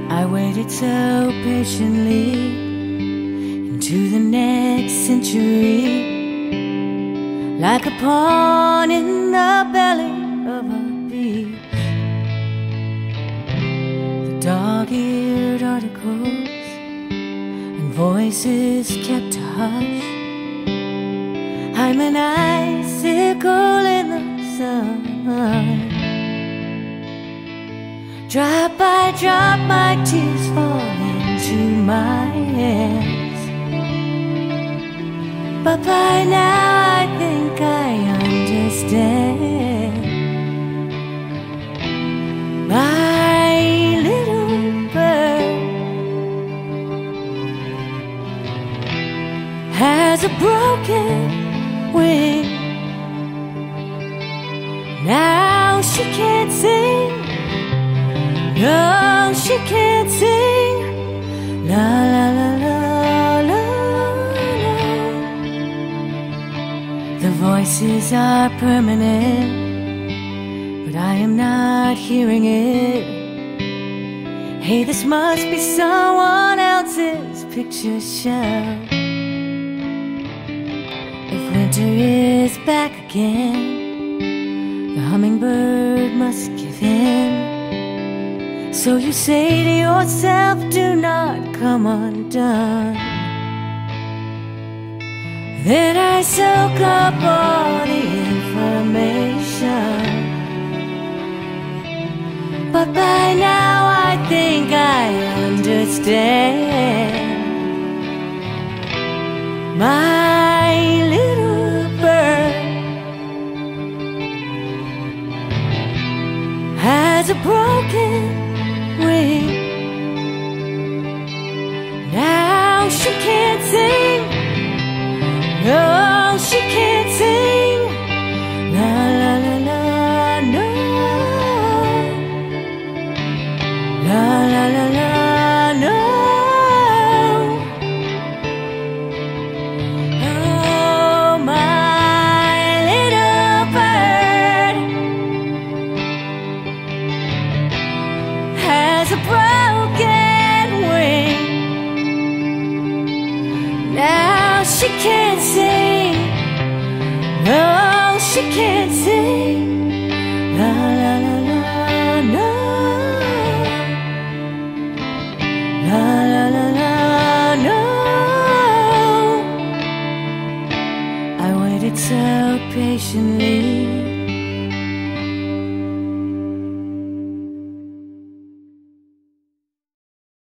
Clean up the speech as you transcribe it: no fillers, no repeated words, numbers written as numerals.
I waited so patiently into the next century, like a pawn in the belly of a beast. The dog-eared articles and voices kept hush. I'm an icicle in the sun. Drop by drop, my tears fall into my hands. But by now I think I understand. My little bird has a broken wing. Now she can't sing. No, she can't sing. La la la la la la. The voices are permanent, but I am not hearing it. Hey, this must be someone else's picture show. If winter is back again, the hummingbird must give in. So you say to yourself, do not come undone. Then I soak up all the information, but by now I think I understand. My little bird has a broken wing. Now she can't sing. No, she can't sing. La la la la, no. La la la la, no. Oh, my little bird has a broken wing. Now she can't sing. No, she can't sing. La la la la, no. La la la la, no. I waited so patiently